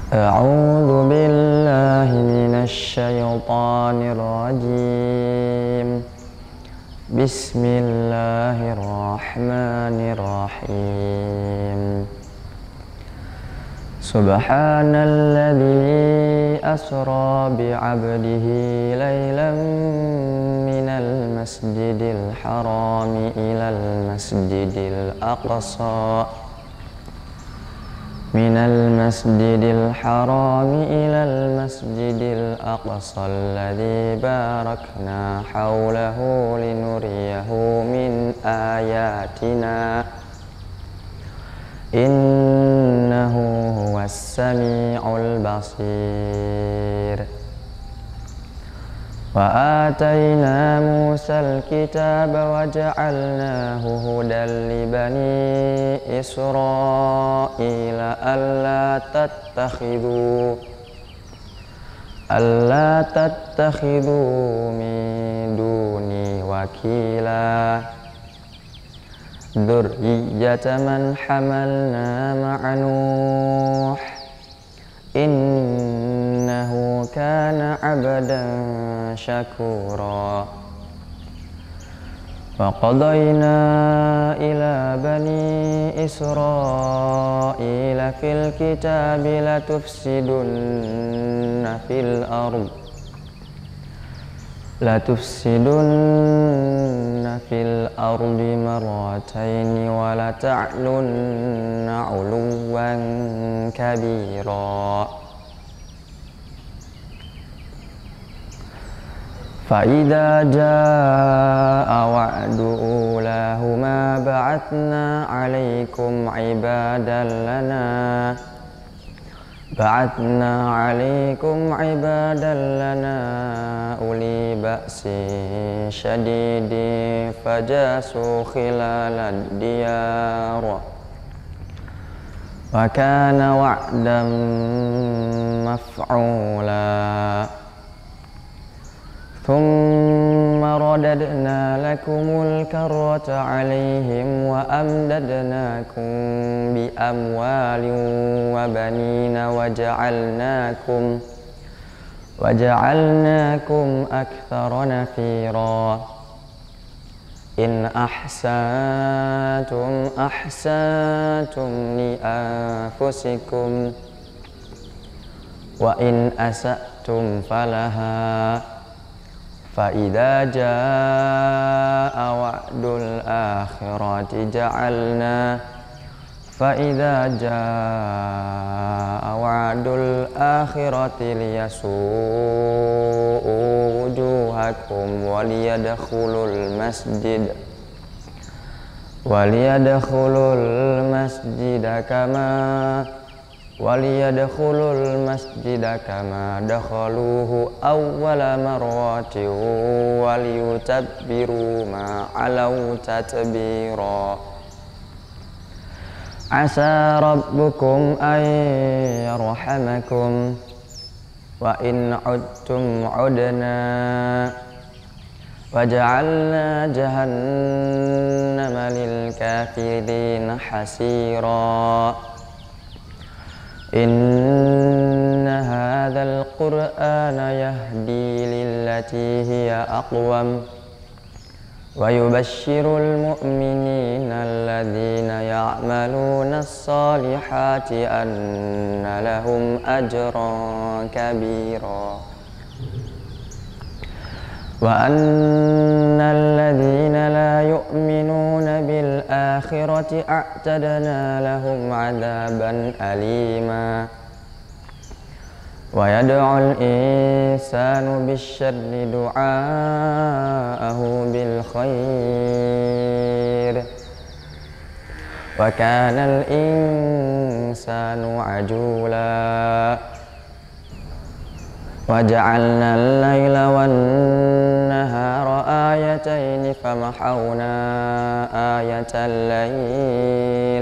أعوذ بالله من الشيطان الرجيم. بسم الله الرحمن الرحيم. سبحان الذي أسرى بعبده ليلا من المسجد الحرام إلى المسجد الأقصى الذي باركنا حوله لنريه من آياتنا إنه هو السميع البصير. وآتينا موسى الكتاب وجعلناه هدى لبني إسرائيل ألا تتخذوا من دوني وكيلا ذرية من حملنا مع نوح إنه كان عبدا شكورا. وقضينا إلى بني إسرائيل في الكتاب لتفسدن في الأرض مرتين ولتعلن علوا كبيرا. فإذا جاء وعد أولاهما بعثنا عليكم عبادا لنا أولي بأس شديد فجاسوا خلال الديار وكان وعدا مفعولا. ثم رددنا لكم الكرة عليهم وأمددناكم بأموال وبنين وجعلناكم أكثر نفيرا. إن أحسنتم لأنفسكم وإن أسأتم فلها. فإذا جاء وعد الآخرة ليسوءوا وجوهكم وليدخلوا المسجد كما دخلوه أول مرة وليتبروا ما علوا تتبيرا. عسى ربكم أن يرحمكم وإن عدتم عدنا وجعلنا جهنم للكافرين حسيرا. إن هذا القرآن يهدي للتي هي أقوم ويبشر المؤمنين الذين يعملون الصالحات أن لهم أجرا كبيرا. وأن الذين لا يؤمنون بالآخرة أعتدنا لهم عذابا أليما. ويدعو الإنسان بالشر دعاءه بالخير وكان الإنسان عجولا. وجعلنا الليل والنهار آيتين فمحونا آية الليل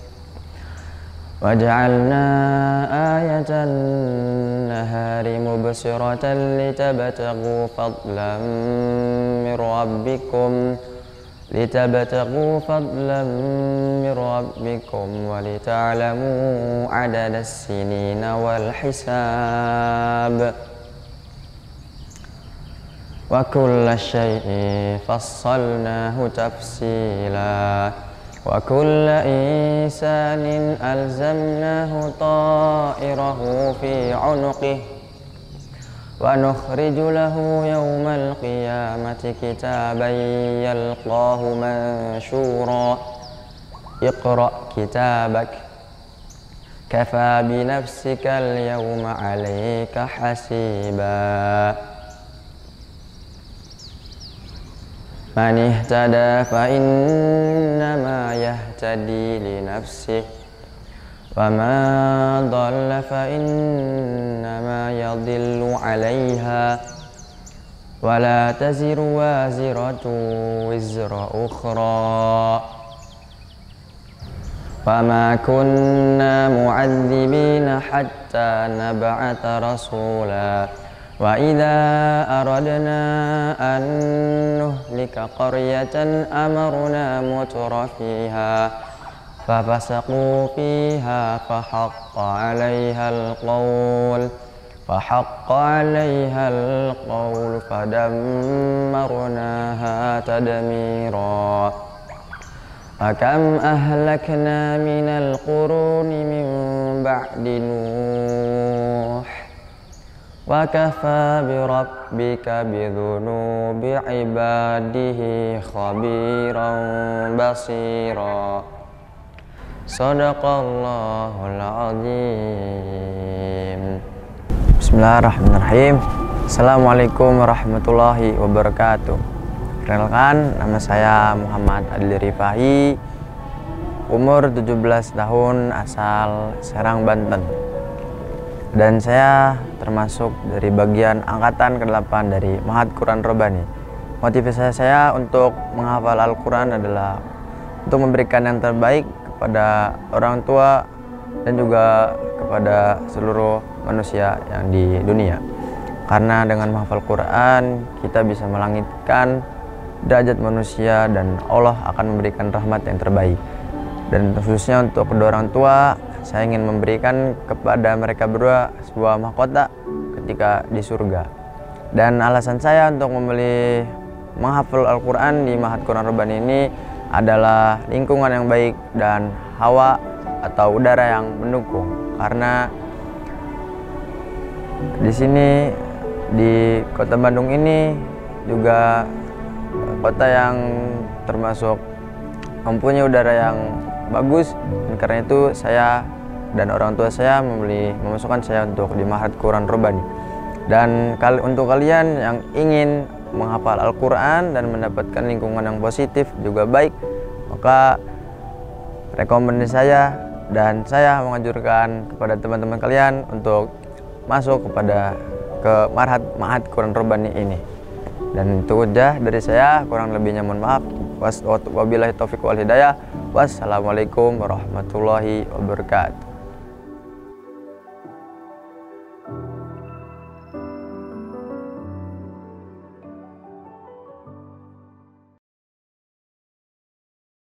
وجعلنا آية النهار مبصرة لتبتغوا فضلا من ربكم litabtaghu fadlan min rabbikum wa lita'lamu adada as-sinina wal hisab. Wa kulla syai'in fassalnahu tafsila wa kulla insanin alzamnahu ta'irahu fi 'unuqihi wa nukhriju lahu yawmal qiyamati kitaban yalqahu manshura. Iqra' kitabak kafa bi nafsika al-yawma 'alayka hasiba. Man ihtada fa innama yahtadi li nafsihi wa ma dhalla fa innama yadhillu 'alayha wa la taziru waziratun wizra ukhra wa ma kunna mu'adzibina hatta nab'atha rasula wa idza aradna an nuhlika qaryatan amarna mutrafiha ففسقوا فيها فحق عليها القول فدمرناها تدميرا. فكم أهلكنا من القرون من بعد نوح وكفى بربك بذنوب عباده خبيرا بصيرا. Sadaqallahul azim. Bismillahirrahmanirrahim. Assalamualaikum warahmatullahi wabarakatuh. Perkenalkan, nama saya Muhammad Adli Rifahi, umur 17 tahun, asal Serang, Banten. Dan saya termasuk dari bagian angkatan ke-8 dari Ma'had Quran Rabbani. Motivasi saya untuk menghafal Al-Quran adalah untuk memberikan yang terbaik kepada orang tua dan juga kepada seluruh manusia yang di dunia. Karena dengan menghafal Quran kita bisa melangitkan derajat manusia dan Allah akan memberikan rahmat yang terbaik. Dan khususnya untuk kedua orang tua, saya ingin memberikan kepada mereka berdua sebuah mahkota ketika di surga. Dan alasan saya untuk memilih menghafal Al-Quran di Ma'had Quran Rabbani ini adalah lingkungan yang baik dan hawa atau udara yang mendukung. Karena di sini di kota Bandung ini juga kota yang termasuk mempunyai udara yang bagus, dan karena itu saya dan orang tua saya memasukkan saya untuk di Ma'had Quran Rabbani. Dan untuk kalian yang ingin menghafal Al-Quran dan mendapatkan lingkungan yang positif juga baik, maka rekomendasi saya dan saya menganjurkan kepada teman-teman kalian untuk masuk ke Ma'had Quran Rabbani ini. Dan itu aja dari saya, kurang lebihnya mohon maaf. Wabillahi taufiq wal hidayah. Wassalamualaikum warahmatullahi wabarakatuh.